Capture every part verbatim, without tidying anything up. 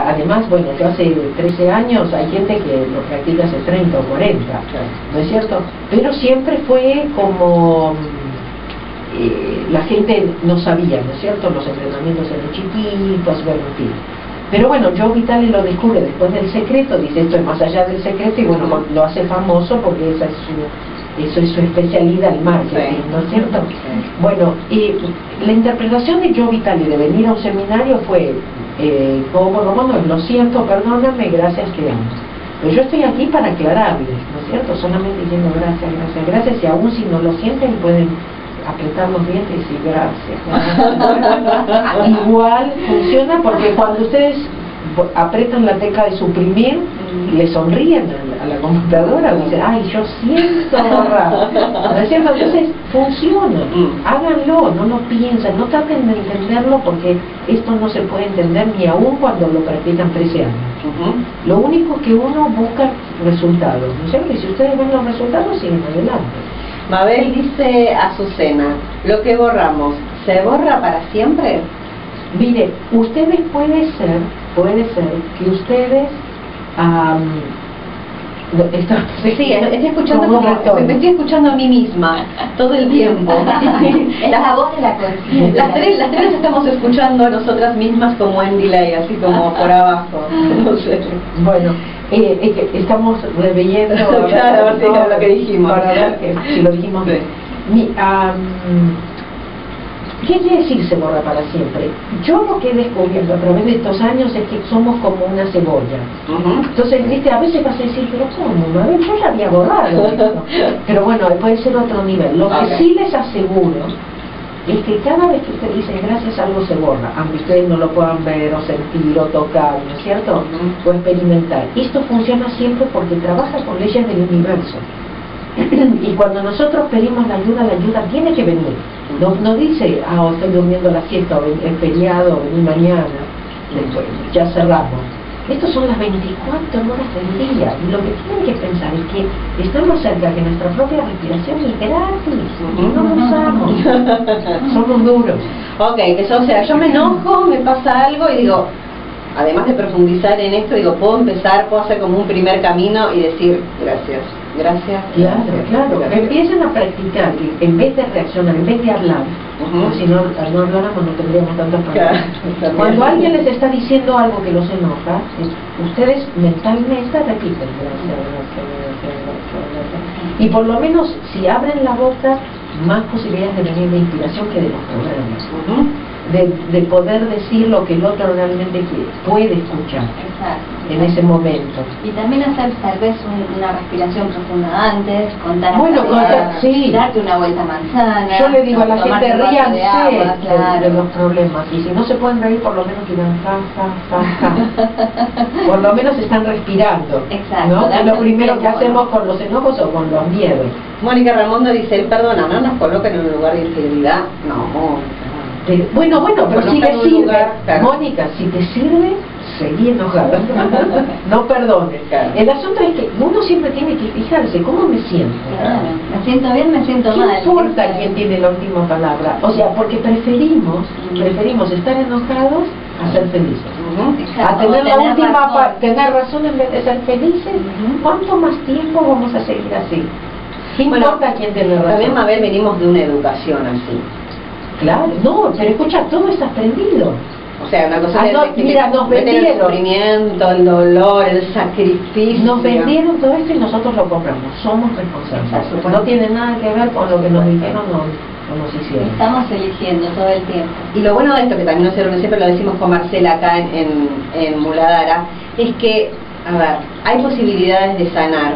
Además, bueno, yo hace trece años, hay gente que lo practica hace treinta o cuarenta, ¿no es cierto? Pero siempre fue como... Eh, la gente no sabía, ¿no es cierto? Los entrenamientos eran chiquitos, bueno, en fin. Pero bueno, Joe Vitale lo descubre después del Secreto, dice esto es más allá del secreto, y bueno, uh-huh. lo hace famoso porque esa es su, eso es su especialidad, el marketing, ¿no es cierto? Uh-huh. Bueno, y la interpretación de Joe Vitale de venir a un seminario fue, eh, como Romano, lo siento, perdóname, gracias, te amo. Pero yo estoy aquí para aclararles, ¿no es cierto? Solamente diciendo gracias, gracias, gracias, y aún si no lo sienten pueden apretar los dientes y gracias. Igual funciona porque cuando ustedes apretan la tecla de suprimir, le sonríen a la, a la computadora, dicen, ay, yo siento borrar. ¿No es cierto? Entonces funciona, háganlo, no lo piensen, no traten de entenderlo porque esto no se puede entender ni aún cuando lo practican trece años. Uh-huh. Lo único que uno busca resultados, ¿no es cierto? Y si ustedes ven los resultados, siguen adelante. Mabel dice a Azucena, lo que borramos, ¿se borra para siempre? Mire, ustedes puede ser, puede ser que ustedes... Um, esto, sí, estoy escuchando como, como me estoy escuchando a mí misma todo el tiempo. Es la voz de la conciencia. Las tres, las tres estamos escuchando a nosotras mismas como en delay, así como por abajo. No sé. Bueno, eh, es que estamos releyendo claro, a ver si lo que dijimos. Para ver que, si lo dijimos. Sí. Mi, um, ¿Qué quiere decir se borra para siempre? Yo lo que he descubierto a través de estos años es que somos como una cebolla. Uh-huh. Entonces, viste, a veces vas a decir, pero ¿cómo? A ver, yo ya había borrado esto. Pero bueno, puede ser otro nivel. Lo que okay. sí les aseguro es que cada vez que ustedes dicen gracias, algo se borra, aunque ustedes no lo puedan ver o sentir o tocar, ¿no es cierto? Uh-huh. O experimentar. Esto funciona siempre porque trabaja con leyes del universo. Y cuando nosotros pedimos la ayuda, la ayuda tiene que venir. No, no dice, ah, oh, estoy durmiendo la siesta, o es feriado, o vení mañana, después, ya cerramos. Estas son las veinticuatro horas del día, y lo que tienen que pensar es que estamos cerca que nuestra propia respiración es gratis, y no lo usamos, somos duros. Ok, eso, o sea, yo me enojo, me pasa algo y digo, además de profundizar en esto, digo, puedo empezar, puedo hacer como un primer camino y decir, gracias. Gracias. Claro, claro. Gracias. Empiecen a practicar, que en vez de reaccionar, en vez de hablar, uh-huh. porque si no, al no habláramos no tendríamos tantas palabras. Claro, cuando alguien les está diciendo algo que los enoja, ustedes mentalmente repiten gracias, gracias, gracias, gracias, gracias. Y por lo menos, si abren la boca, más posibilidades de venir de inspiración que de los problemas. Uh-huh. De, de poder decir lo que el otro realmente quiere, puede escuchar. Exacto. En ese momento. Y también hacer tal vez un, una respiración profunda antes, contar bueno, contar, sí. darte una vuelta a manzana. Yo le digo a la gente, ríanse de, agua, de, claro. de los problemas, y si no se pueden reír, por lo menos digan ja, ja, ja, ja. Por lo menos están respirando. Exacto. ¿No? Es lo primero que hacemos con los enojos o con los miedos. Mónica Ramondo dice, el perdona, ¿no nos coloca en un lugar de infidelidad? No, Mónica. Pero, bueno, bueno, pero no si te sirve, lugar, claro. Mónica, si te sirve, seguí enojada. No perdones. Claro. El asunto es que uno siempre tiene que fijarse cómo me siento. Claro. Me siento bien, me siento mal. ¿Qué importa quién tiene la última palabra? O sea, porque preferimos, uh-huh. preferimos estar enojados a ser felices. Uh-huh. A tener la tener última razón. tener razón en vez de ser felices. Uh-huh. ¿Cuánto más tiempo vamos a seguir así? ¿Qué bueno, importa quién tiene razón? También, Mabel, venimos de una educación así. Claro, no, pero escucha, todo está aprendido. O sea, una cosa ah, de, no, que mira, nos vendieron el sufrimiento, el dolor, el sacrificio. Nos vendieron todo esto y nosotros lo compramos. Somos responsables. No tiene nada que ver con lo que nos dijeron o no, nos hicieron. Estamos eligiendo todo el tiempo. Y lo bueno de esto, que también nosotros siempre lo decimos con Marcela acá en, en, en Muladhara, es que, a ver, hay posibilidades de sanar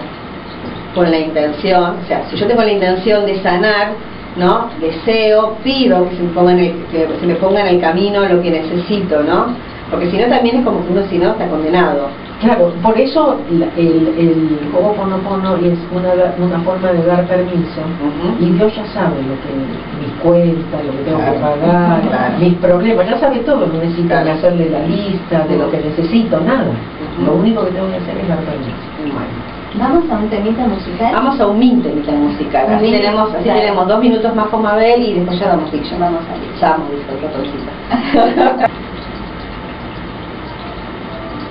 con la intención. O sea, si yo tengo la intención de sanar, ¿no? Deseo, pido que se me ponga en el, que se me ponga en el camino lo que necesito, ¿no? Porque si no también es como que uno si no está condenado. Claro, por eso el, el Ho'oponopono es una, una forma de dar permiso, uh-huh. y Dios ya sabe lo que mis cuentas, lo que tengo claro. que pagar, claro. mis problemas, ya sabe todo, no necesito claro. hacerle la lista de lo que necesito, nada. Uh-huh. Lo único que tengo que hacer es dar permiso. Bueno. ¿Vamos a un temita musical? Vamos a un min temita musical. Así, tenemos, así tenemos dos minutos más con Mabel y después ya damos dicho. Vamos a ir. Ya vamos a ir, otra cosita.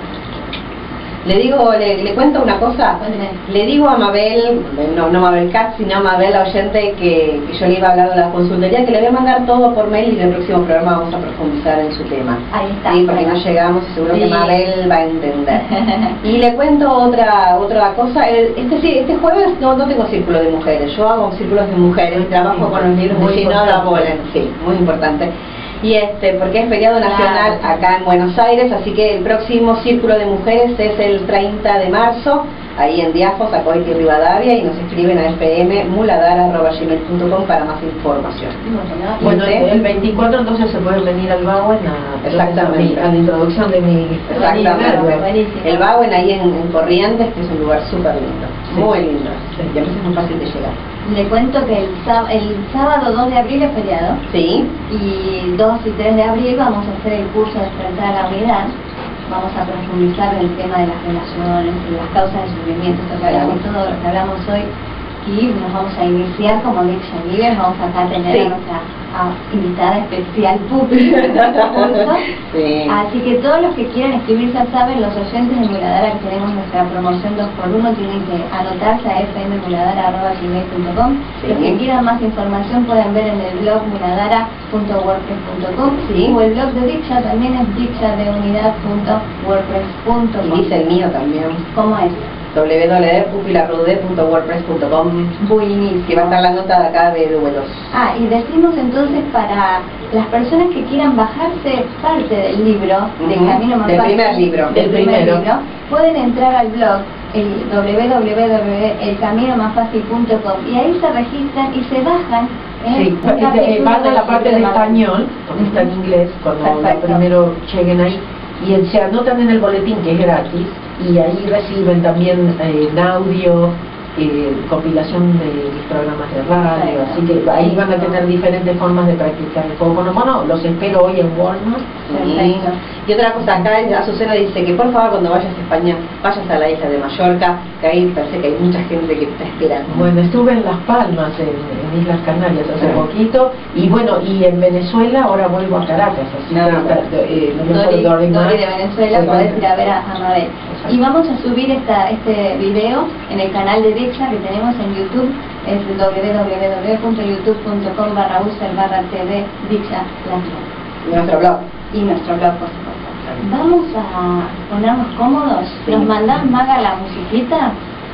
Le digo, le, le cuento una cosa. Cuénteme. Le digo a Mabel, no, no Mabel Katz, sino a Mabel, la oyente, que, que yo le iba a hablar de la consultoría, que le voy a mandar todo por mail y en el próximo programa vamos a profundizar en su tema. Ahí está. Sí, porque no llegamos y seguro Sí. que Mabel va a entender. Y le cuento otra otra cosa. El- Este sí, este jueves no, no tengo círculo de mujeres, yo hago círculos de mujeres y trabajo con los libros de Muy Ginola importante. Bolen, sí, muy importante. Y este, porque es feriado nacional Claro. acá en Buenos Aires, así que el próximo Círculo de Mujeres es el treinta de marzo, ahí en Diafos, Acoiti y Rivadavia, y nos escriben a f m muladara arroba gmail punto com para más información. Bueno, Bueno, ¿Sí? el veinticuatro entonces se pueden venir al Bauen a, Exactamente. a la introducción de mi Exactamente. Buenísimo. El Bauen ahí en, en Corrientes, que es un lugar súper lindo, Sí. muy lindo, Sí. y además es muy fácil de llegar. Le cuento que el, sá- el sábado dos de abril es feriado ¿Sí? y dos y tres de abril vamos a hacer el curso de Despertar a la Unidad. Vamos a profundizar en el tema de las relaciones y las causas del sufrimiento, esto que hablamos, todo lo que hablamos hoy, y nos vamos a iniciar como Dicha Libre. Vamos acá a tener Sí. a nuestra a invitada especial pública en nuestro curso. Sí. Así que todos los que quieran inscribirse, saben, los oyentes de Muladara, que tenemos nuestra promoción dos por uno, tienen que anotarse a f m muladara arroba gmail punto com. Sí. Los que quieran más información pueden ver en el blog muladara punto wordpress punto com, Sí. o el blog de Dicha también es dicha de unidad punto wordpress punto com. Y dice el mío también, ¿Cómo es? w w w punto pupilarrude punto wordpress punto com, Buenísimo. que va a estar la nota de acá de duelos. Ah, y decimos entonces para las personas que quieran bajarse parte del libro, del Ujú, Camino Más del Fácil, primer libro. del Del primer primero. libro, pueden entrar al blog el w w w punto el camino más fácil punto com y ahí se registran y se bajan. ¿eh? Sí, un eh, capítulo van a la del parte libro en de Mabel. español, porque está en inglés, cuando lo Perfecto. primero lleguen ahí, y se anotan en el boletín, que es gratis, y ahí reciben también eh, en audio, eh, compilación de mis programas de radio, Perfecto. así que ahí van a tener diferentes formas de practicar el juego. Bueno, bueno, los espero hoy en Walmart. Perfecto. Y otra cosa, acá Azucena dice que por favor cuando vayas a España, vayas a la isla de Mallorca, que ahí parece que hay mucha gente que te está esperando. Bueno, estuve en Las Palmas, en, en Islas Canarias hace Ah. poquito, y bueno, y en Venezuela ahora vuelvo a Caracas, así No, que no. está- eh, no me Dori, acuerdo, Dori más. Dori de Venezuela, Sí, podés bueno. ir a ver a, a Mabel. Exacto. Y vamos a subir esta, este video en el canal de Dicha que tenemos en YouTube, es w w w punto youtube punto com barra user barra tv Dicha Latino. Y nuestro blog. Y nuestro blog, por supuesto. Vamos a ponernos cómodos. Sí. Nos mandás, Maga, la musiquita.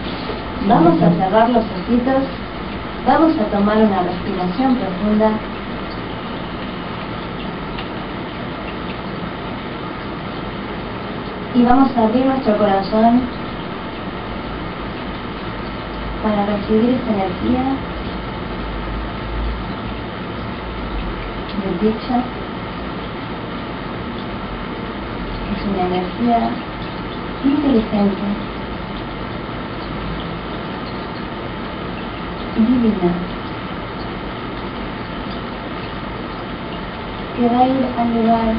Vamos a cerrar los ojitos. Vamos a tomar una respiración profunda. Y vamos a abrir nuestro corazón para recibir esta energía de dicha. Es una energía inteligente, divina, que va a ir al lugar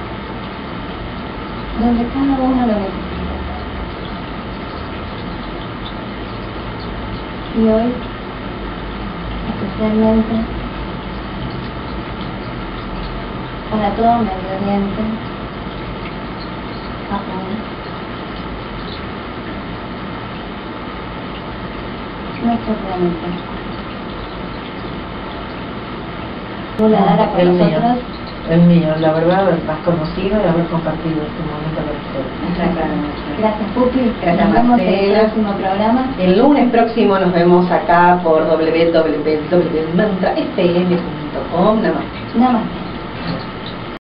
donde cada uno lo necesita. Y hoy, especialmente, para todo Medio Oriente, Japón, nuestro planeta. Muladara con El mío. nosotros. El mío, la verdad, has conocido y haber compartido este momento con ustedes. Gracias, Pupi. Gracias, Nos vemos en el Marcela. próximo programa. El lunes próximo nos vemos acá por w w w punto mantra f m punto com. Namaste. Namaste.